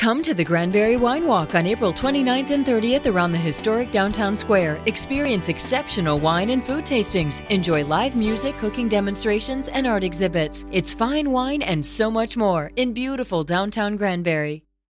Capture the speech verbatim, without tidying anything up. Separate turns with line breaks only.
Come to the Granbury Wine Walk on April twenty-ninth and thirtieth around the historic downtown square. Experience exceptional wine and food tastings. Enjoy live music, cooking demonstrations, and art exhibits. It's fine wine and so much more in beautiful downtown Granbury.